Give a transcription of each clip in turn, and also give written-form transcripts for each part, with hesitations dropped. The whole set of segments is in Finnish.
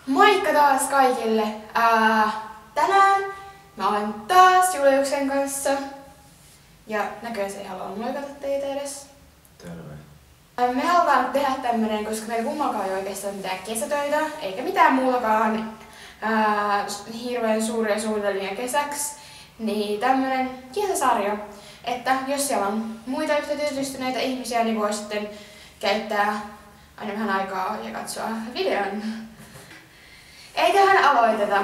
Moikka taas kaikille! Tänään mä olen taas Juliuksen kanssa. Ja näköjään se ei halua moikata teitä edes. Terve. Me halutaan tehdä tämmönen, koska meillä kummakaan ei oikeastaan mitään kesätöitä, eikä mitään muutakaan hirveän suuria suunnitelmia kesäksi. Niin tämmönen kesäsarja, että jos siellä on muita yhtä työllistyneitä ihmisiä, niin voi sitten käyttää aina vähän aikaa ja katsoa videon. Eiköhän aloiteta.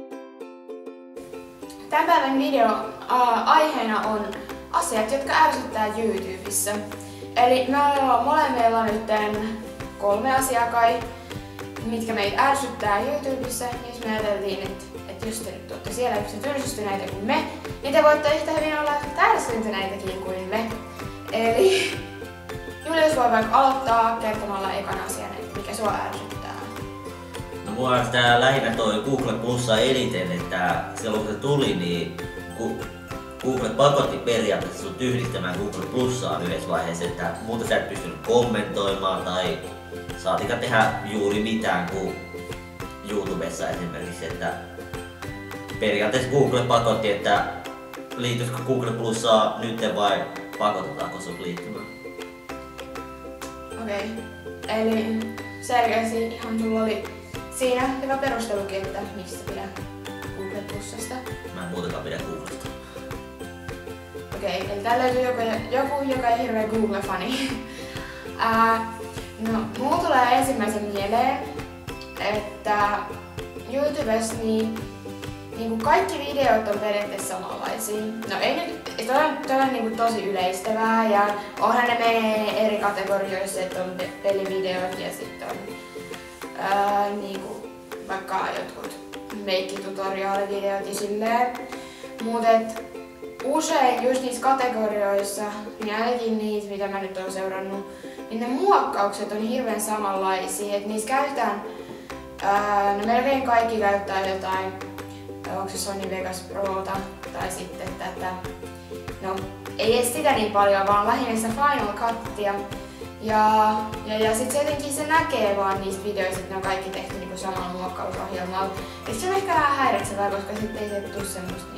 Tämän päivän videon aiheena on asiat, jotka ärsyttää YouTubessa. Eli molemmilla on nyt 3 asiaa kai, mitkä meitä ärsyttää YouTubessa. Niin me ajateltiin, että jos te nyt olette siellä yhtä tylsistyneitä kuin me, niin te voitte yhtä hyvin olla tärsyntyneitä kuin me. Eli Julius voi vaikka aloittaa kertomalla ekan asian, että mikä sua ärsyttää. No mua ärsyttää lähinnä toi Google Plussa eniten, että silloin kun se tuli, niin Google pakotti periaatteessa sut yhdistämään Google Plussaan yhdessä vaiheessa, että muuta sä et pystynyt kommentoimaan tai saatika tehdä juuri mitään kuin YouTubessa esimerkiksi, että periaatteessa Google pakotti, että liitytkö Google Plussaan nyt vai pakotetaanko sut liittymään? Okei. Eli selkeästi ihan sulla oli siinä hyvä perustelukin, että mistä pidä Google Plusasta. Mä en muutakaan pidä Googlesta. Okei, eli täällä löytyy joku, joka ei hirveä Google-fani. No, mulla tulee ensimmäisen mieleen, että YouTubessa niin kaikki videot on periaatteessa samanlaisia. No ei nyt, toi on niin tosi yleistävää ja onhan ne menee eri kategorioissa, että on pelivideot ja sitten on niinku vaikka jotkut meikkitutoriaalivideot ja silleen. Mut usein just niissä kategorioissa, niin ainakin niitä mitä mä nyt oon seurannut, niin ne muokkaukset on hirveän samanlaisia. Et niissä käytetään, no melkein kaikki käyttää jotain, onko se Sony Vegas Prota tai sitten tätä, no ei edes sitä niin paljon, vaan lähinnä sitä Final Cutia. Ja sit se jotenkin se näkee vaan niistä videoista, että ne on kaikki tehty niinku samalla muokkausohjelmalla. Ja se on ehkä vähän häiritsevää, koska sitten ei se tuu semmoista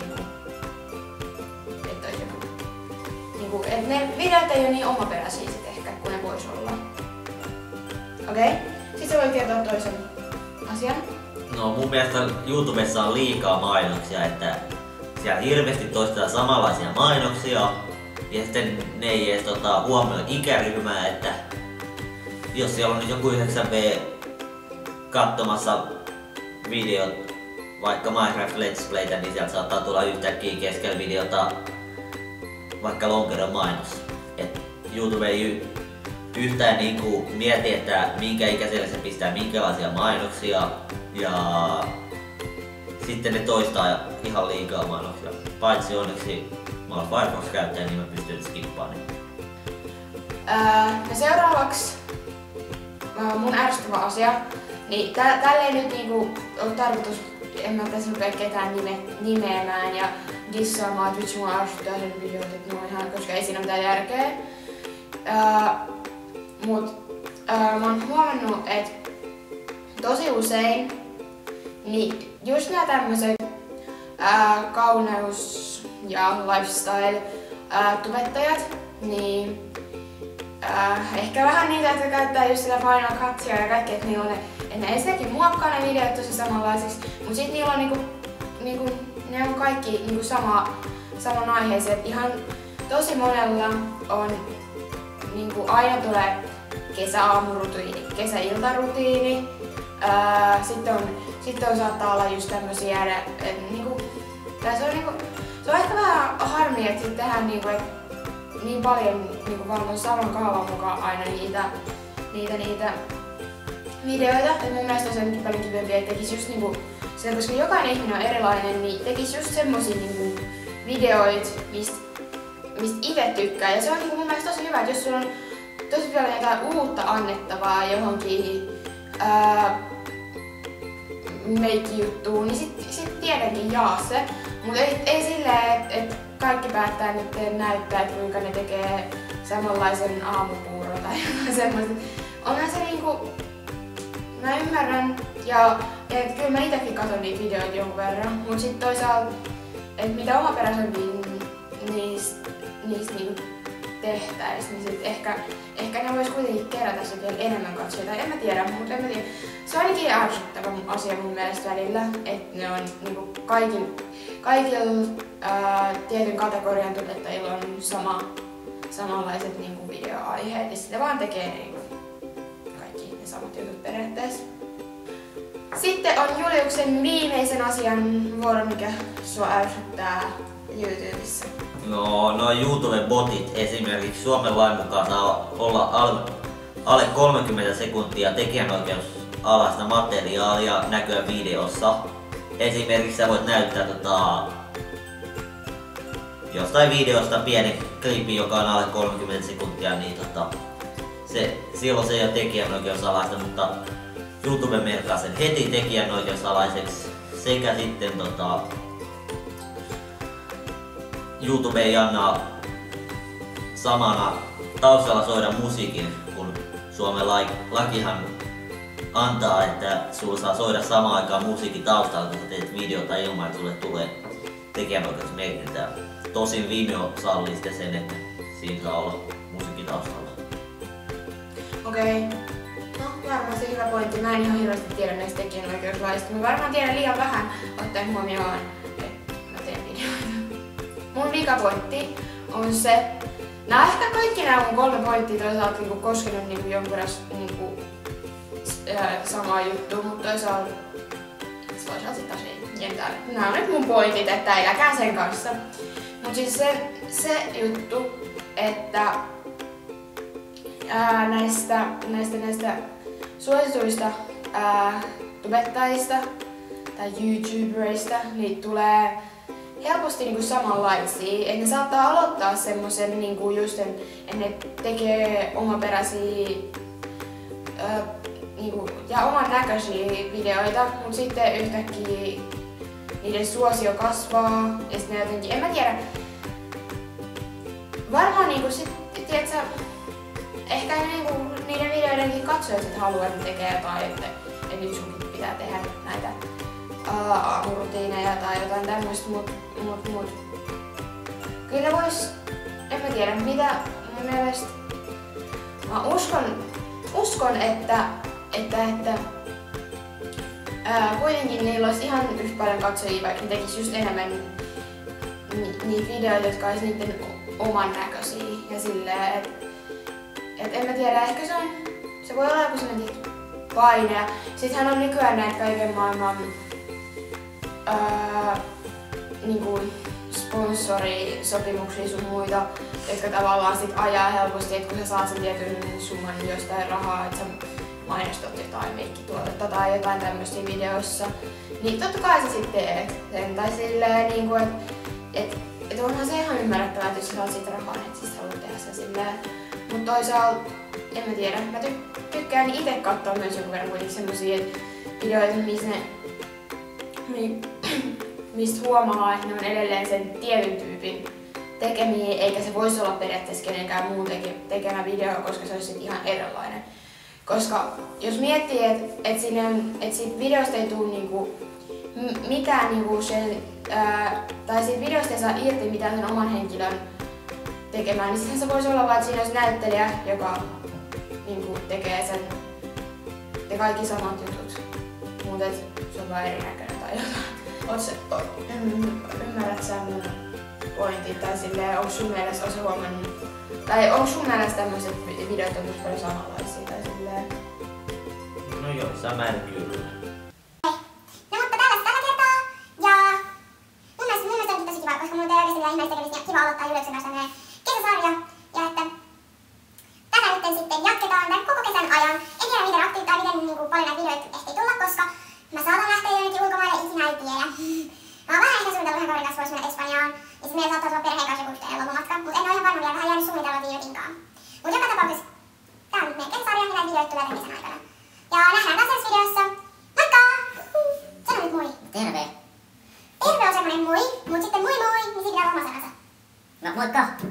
että ne videot ei ole niin omaperäisiä sit ehkä kuin ne vois olla. Okei. Sitten sä voit kertoa toisen asian. No mun mielestä YouTubessa on liikaa mainoksia, että siellä hirveästi toistetaan samanlaisia mainoksia ja sitten ne ei edes huomioi ikäryhmää, että jos siellä on nyt joku 9B katsomassa videot, vaikka Minecraft Let's Playtä, niin sieltä saattaa tulla yhtäkkiä keskellä videota vaikka lonkeron mainos. Et YouTube ei yhtään mieti, että minkä ikäiselle se pistää minkälaisia mainoksia ja sitten ne toistaa ihan liikaa mainoksia. Paitsi onneksi mä olen Firefox-käyttäjä, niin mä pystyn skippaamaan niitä. No seuraavaksi mun ärsyttävä asia. Niin tällä ei nyt ole tarkoitus, en mä tässä rupea ketään nimeämään ja dissaamaan, että vitsi mua ärsyttää sen videot, että ne on ihan, koska ei siinä ole mitään järkeä. Mä oon huomannut, että tosi usein niin just nää tämmöset kauneus- ja lifestyle-tubettajat, niin ehkä vähän niitä, jotka käyttää just sitä Final Cutia ja kaikkea, että niillä on ne ensinnäkin muokkaa ne videot tosi samanlaisiksi, mut sit niillä on ne on kaikki saman aiheeseen. Ihan tosi monella on aina tulee kesäaamurutiini, kesäiltarutiini. Sitten saattaa olla just tämmösiä, se on ehkä vähän harmi, että sit tehdään niin paljon vaan saman kaavan mukaan aina niitä videoita. Et mun mielestä se onkin paljon kivempi, että tekis just sitä, koska jokainen ihminen on erilainen, niin tekis just semmosia videoita, mistä itse tykkää. Ja se on mun mielestä tosi hyvä, että jos sulla on tosi paljon jotain uutta annettavaa johonkin meikki-juttuun, niin sit tietenkin jaa se. Mutta ei silleen, että kaikki päättää nyt näyttää, että kuinka ne tekee samanlaisen aamupuuron tai semmoista. Onhan se mä ymmärrän ja kyllä mä itsekin katson niitä videoita jonkun verran, mut sit toisaalta, että mitä omaperäisemmin niistä niinku tehtäis, niin sit ehkä ne vois kuitenkin kerätä sit vielä enemmän katsojia. En mä tiedä. Se on ainakin ärsyttävä asia mun mielestä välillä, että ne on niinku kaikilla tietyn kategorian tubettajilla on samanlaiset niinku videoaiheet ja sitten vaan tekee niinku kaikki ne samat jutut periaatteessa. Sitten on Juliuksen viimeisen asian vuoro, mikä sua ärsyttää YouTubessa. No YouTube-botit esimerkiksi Suomen lain mukaan saa olla alle 30 sekuntia tekijänoikeusalaista materiaalia näkyä videossa. Esimerkiksi sä voit näyttää jostain videosta pienen klipin, joka on alle 30 sekuntia, niin silloin se ei ole tekijänoikeusalaista, mutta YouTube merkkaa sen heti tekijänoikeusalaiseksi sekä sitten YouTube ei anna samana taustalla soida musiikin, kun Suomen lakihan antaa, että sulla saa soida samaan aikaan musiikin taustalla, kun sä teet videota ilman, että sulle tulee tekijänoikeusmerkintää. Tosin Vimeo sallii sitten sen, että siinä saa olla musiikin taustalla. Okei. No, varmasti hyvä pointti. Mä en ihan hirveästi tiedä näistä tekijänoikeuslaista. Mä varmaan tiedän liian vähän ottaen huomioon, että mä teen videoita. Mun vikapointti on se, ehkä kaikki nämä mun 3 pointtia toisaalta niinku koskenut niinku jonkun verran niinku, samaa juttua, mutta toisaalta sit taas ei. Nämä on nyt mun pointit, että eläkää sen kanssa. Mut siis se juttu, että näistä suosituista tubettajista tai YouTuberista niitä tulee helposti niinku samanlaisia, että ne saattaa aloittaa semmosen niinku just, että ne tekee omaperäisiä niinku, ja oman näköisiä videoita, mutta sitten yhtäkkiä niiden suosio kasvaa ja sitten ne jotenkin, en mä tiedä, varmaan niinku sit, tiiätsä, ehkä niinku niiden videoidenkin katsojat sit haluaa, että ne tekee jotain, että nyt sunkin pitää tehdä näitä aamurutiineja tai jotain tämmöistä, mut kyllä vois, en mä tiedä mitä mun mielestä, mä uskon että kuitenkin niillä olisi ihan yhtä paljon katsojia, vaikka ne tekis just enemmän niitä videoita, jotka olisi niiden oman näköisiä ja silleen, et en mä tiedä, ehkä se voi olla joku sellainen paine. Ja sittenhän on nykyään näitä kaiken maailman niinku sponsorisopimuksia sun muita, jotka tavallaan sit ajaa helposti, että kun sä saat sen tietyn summan jostain rahaa, että sä mainostat jotain meikkituotetta tai jotain tämmöistä videoissa, niin totta kai sä sit teet sen. Tai silleen niinku, että onhan se ihan ymmärrettävää, että jos sä saat siitä rahaa, niin sit sä haluat tehdä sen silleen. Mut toisaalta, en mä tiedä, mä tykkään ite katsoa myös jonkun verran kuitenkin semmosia videoita, mistä huomaa, että ne on edelleen sen tietyn tyypin tekemiä, eikä se voisi olla periaatteessa kenenkään muun tekemä video, koska se olisi ihan erilainen. Koska jos miettii, että siitä videosta ei tule niinku mitään niinku sen, tai siitä videosta ei saa irti mitään sen oman henkilön tekemään, niin sitten se voisi olla vaan, että siinä olisi näyttelijä, joka niinku tekee sen ja kaikki samat jutut. Mutta se on vaan erinäköinen tai jotain. Ymmärrät sä mun pointin tai silleen, onko sun mielestä oot sä huomannut, tai onko sun mielestä tämmöiset videot on tosi paljon samanlaisia tai silleen? No joissain määrin kyllä. No mutta tällä kertaa, ja mun mielestä on tosi kiva, koska mun ei oikeesti mitään ihmeellistä tekemistä, kiva aloittaa Juliuksen kanssa tämmönen kesäsarja, ja että tätä nyt sitten jatketaan tämän koko kesän ajan. En tiedä miten aktiivista tai miten niinku, paljon näitä videoita ehtii tulla, koska mä saatan lähteä jonnekin ulkomaille, ikinä ei tiedä. Mä oon vähän ehkä suunnitellut yhden kaverin kanssa voisi mennä Espanjaan, ja sit meillä saattaa tulla perheen kanssa joku yhteen lopumatka, mut en oo ihan varma vielä, vähän jäänyt suunnitella viimetinkaan. Mut joka tapauksessa tää on nyt meidän kesäsarja, ja näitä videoita tulee tämän kesän aikana. Ja nähdään taas ensi videossa. Moikka! Sano nyt moi. Terve. Terve on semmonen moi, mut sitten moi moi, niin sit pitää oma sanansa. No moikka.